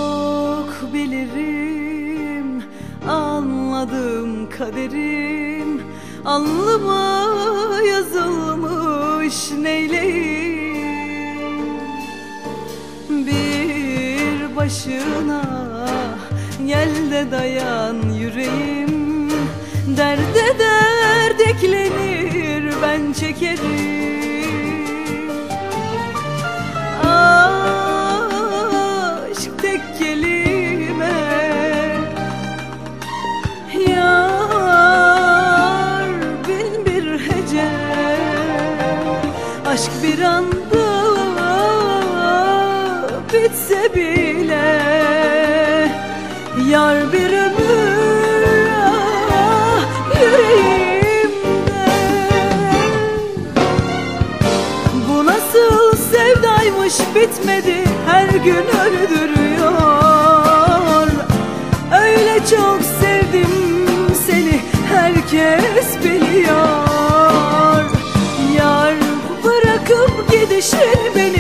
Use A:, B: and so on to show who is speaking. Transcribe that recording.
A: çok bilirim, anladım kaderim, alnıma yazılmış neyleyim. Bir başına gel de dayan yüreğim, derde dert eklenir ben çekerim. Aşk tek kelime, yar bin bir hece. Aşk bir anda bitse bile, yar bir ömür yüreğimde. Bu nasıl sevdaymış, bitmedi, her gün öldürüyor. Öyle çok sevdim seni, herkes biliyor. Yar bırakıp gidişin beni